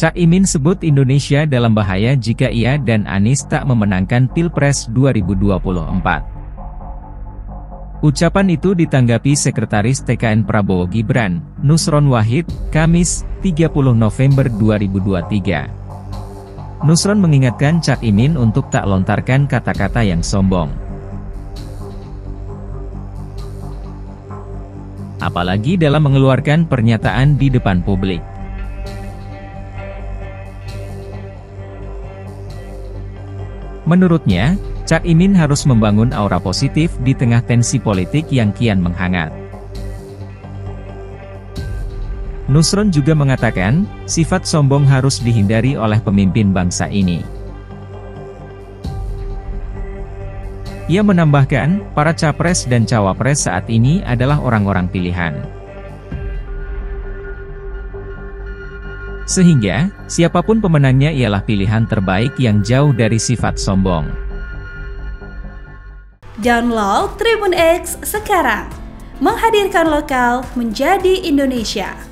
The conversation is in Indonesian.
Cak Imin sebut Indonesia dalam bahaya jika ia dan Anies tak memenangkan Pilpres 2024. Ucapan itu ditanggapi Sekretaris TKN Prabowo Gibran, Nusron Wahid, Kamis, 30 November 2023. Nusron mengingatkan Cak Imin untuk tak lontarkan kata-kata yang sombong. Apalagi dalam mengeluarkan pernyataan di depan publik. Menurutnya, Cak Imin harus membangun aura positif di tengah tensi politik yang kian menghangat. Nusron juga mengatakan, sifat sombong harus dihindari oleh pemimpin bangsa ini. Ia menambahkan, para capres dan cawapres saat ini adalah orang-orang pilihan. Sehingga, siapapun pemenangnya ialah pilihan terbaik yang jauh dari sifat sombong. Download Tribun X sekarang, menghadirkan lokal menjadi Indonesia.